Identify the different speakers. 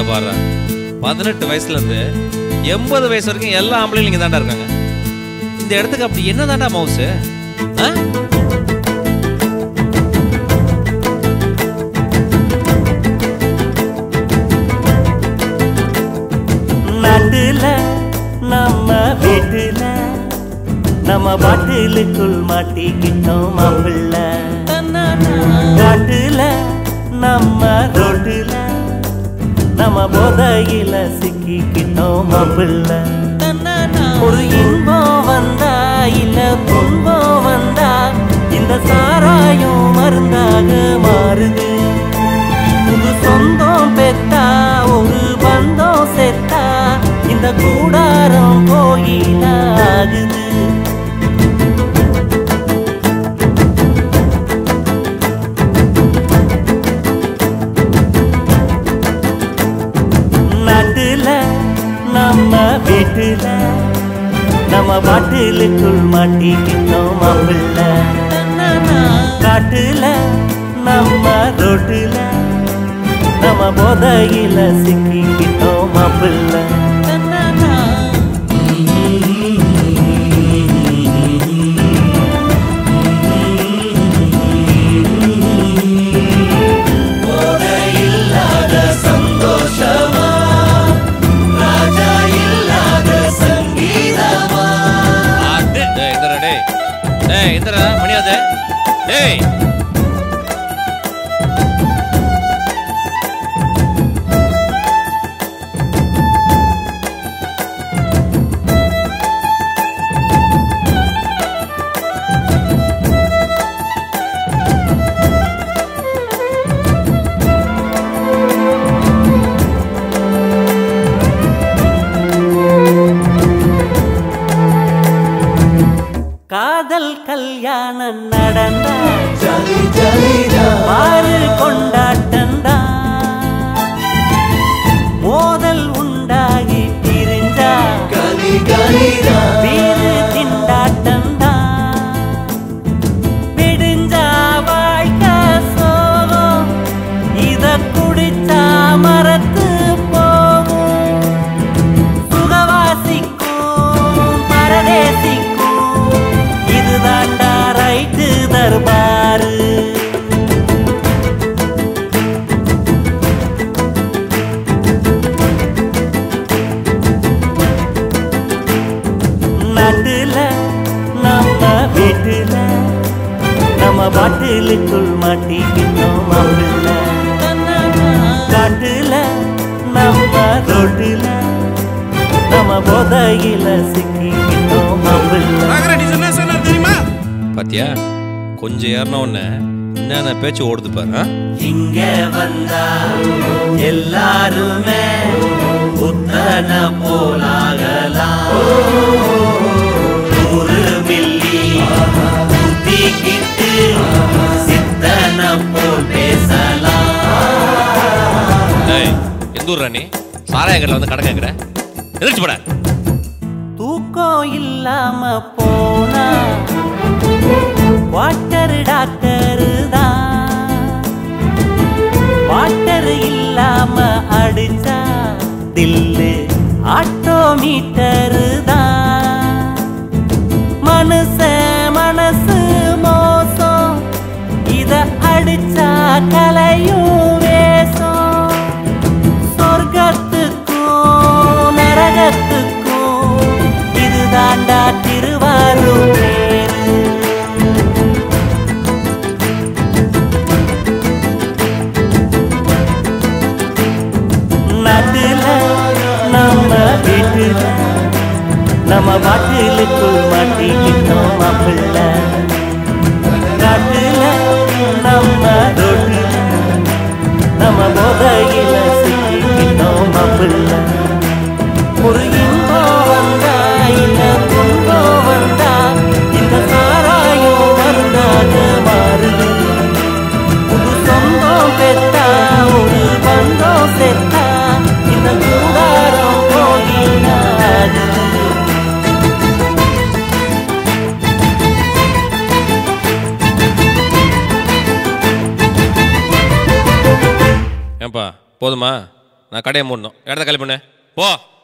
Speaker 1: பாரு 18 வயசுல இருந்து 80 வயசு வரைக்கும் எல்லா ஆம்பளையும் இங்க தாண்டா இருக்காங்க. இந்த இடத்துக்கு அப்படி என்ன தாண்டா மவுஸ்?
Speaker 2: நாட்டுல நம்ம வீட்டுல நம்ம பாட்டிலுக்குள் மாட்டிக்கிட்டோம் மாப்பிள்ள. காட்டுல நம்ம ரோட்டுல நம்ம போதையில சிக்கிக்கிட்டோம் மாப்பிள்ள. ஒரு இன்பம் வந்தா இல்ல துன்பம் வந்தா இந்த சாராயம் மருந்தாக மாறுது. புது சொந்தம் பெத்தா ஒரு பந்தம் செத்தா இந்த கூடாரம் கோயிலாகுது. நாட்டுல நம்ம வீட்டுல நம்ம பாட்டிலுக்குள் மாட்டிக்கிட்டோம் மாப்பிள்ள. காட்டுல நம்ம ரோட்டுல நம்ம போதையில சிக்கிக்கிட்டோம் மாப்பிள்ள.
Speaker 1: மணியாது டேய்
Speaker 2: காதல் கல்யாணம் நடந்தா பாரு கொண்டாட்டந்தா. மோதல் உண்டாகி பிரிஞ்சா வீடு திண்டாட்டந்தா. விடிஞ்சா வாழ்க்கை சோகம் இத குடிச்சா மரத்து போகும். சுகவாசிக்கும் பரதேசிக்கும் இதுதாண்டா ரைட்டு தர்பாரு. நாட்டுல நம்ம வீட்டுல நம்ம பாட்டிலுக்குள் மாட்டிக்கிட்டோம் மாப்பிள்ள. காட்டுல நம்ம ரோட்டுல நம்ம போதையில சிக்கிக்கிட்டோம் மாப்பிள்ள.
Speaker 1: பாத்தியா கொஞ்சம் ஏறின உடனே என்னென்ன பேச்சு ஓடுது பாரு.
Speaker 2: இங்க வந்தா எல்லாருமே புத்தன போலாகலாம். 100 மில்லி ஊத்திக்கிட்டு சித்தன போல் பேசலாம்.
Speaker 1: எந்த ஊர் ராணி சாராயங்கள்ல வந்து கடை கேட்குற? எதிர்த்து போட.
Speaker 2: தூக்கம் இல்லாம போனா வாட்டர் டாக்டர் தான். வாட்டர் இல்லாம அடிச்சா தில்லு ஆட்டோமீட்டர் தான். மனுஷ மனசு மோசம் இத அடிச்சா கலையும் வேஷம். சொர்க்கத்துக்கும் நரகத்துக்கும் இதுதாண்டா திருவாரூர் பேரு. நாட்டுல நம்ம வீட்டுல நம்ம பாட்டிலுக்குள் மாட்டிக்கிட்டோம் மாப்பிள்ள. காட்டுல நம்ம ரோட்டுல நம்ம போதையில சிக்கிக்கிட்டோம் மாப்பிள்ள. ஒரு இன்பம் வந்தா இல்ல துன்பம் வந்தா இந்த சாராயம் மருந்தாக மாறுது. புது சொந்தம் பெத்தா ஒரு பந்தம் செத்தா இந்த கூடாரம் கோயிலாகுது.
Speaker 1: ஏன்பா போதுமா? நான் கடையை மூடணும். இடத்த காலி பண்ணு போ.